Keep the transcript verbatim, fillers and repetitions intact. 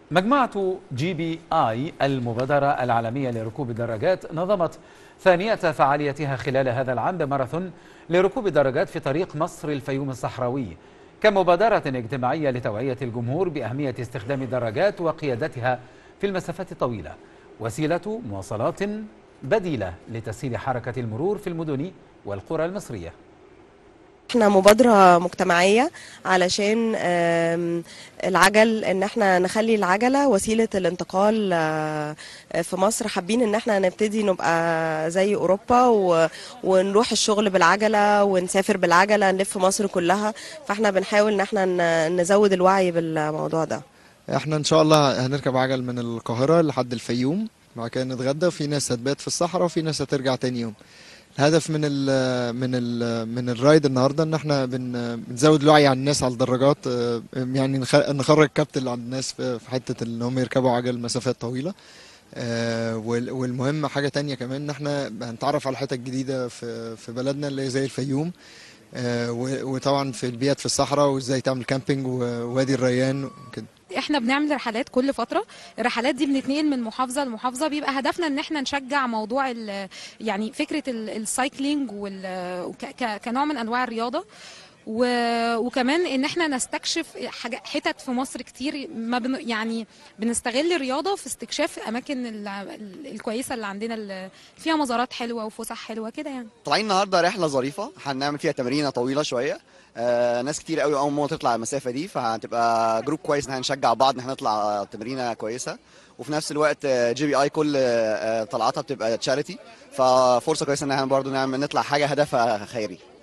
مجموعة جي بي آي المبادرة العالمية لركوب الدراجات نظمت ثانية فعاليتها خلال هذا العام بماراثون لركوب الدراجات في طريق مصر الفيوم الصحراوي كمبادرة اجتماعية لتوعية الجمهور بأهمية استخدام الدراجات وقيادتها في المسافات الطويلة، وسيلة مواصلات بديلة لتسهيل حركة المرور في المدن والقرى المصرية. احنا مبادرة مجتمعية علشان العجل، ان احنا نخلي العجلة وسيلة الانتقال في مصر. حابين ان احنا نبتدي نبقى زي اوروبا ونروح الشغل بالعجلة ونسافر بالعجلة نلف مصر كلها، فاحنا بنحاول ان احنا نزود الوعي بالموضوع ده. احنا ان شاء الله هنركب عجل من القاهرة لحد الفيوم، بعد كده نتغدى وفي ناس هتبات في الصحراء وفي ناس هترجع تاني يوم. الهدف من ال من ال من الرايد النهارده ان احنا بن بنزود الوعي عند الناس على الدراجات، يعني نخرج كبت اللي عند الناس في حته ان هم يركبوا عجل مسافات طويله. والمهم حاجه تانية كمان ان احنا هنتعرف على حتت جديده في في بلدنا اللي هي زي الفيوم، وطبعا في البيئات في الصحراء وازاي تعمل كامبينج ووادي الريان وكده. احنا بنعمل رحلات كل فتره، الرحلات دي بنتنقل من محافظه لمحافظه، بيبقى هدفنا ان احنا نشجع موضوع يعني فكره السايكلينج كنوع من انواع الرياضه، وكمان ان احنا نستكشف حتت في مصر كتير، ما بن يعني بنستغل الرياضه في استكشاف الاماكن الكويسه اللي عندنا اللي فيها مزارات حلوه وفسح حلوه كده. يعني طالعين النهارده رحله ظريفه هنعمل فيها تمرينه طويله شويه، آه ناس كتير قوي اول مره تطلع المسافه دي، فهتبقى جروب كويس ان احنا نشجع بعض ان احنا نطلع تمرينه كويسه. وفي نفس الوقت جي بي اي كل آه طلعاتها بتبقى تشاريتي، ففرصه كويسه ان احنا برضو نعمل نطلع حاجه هدفها خيري.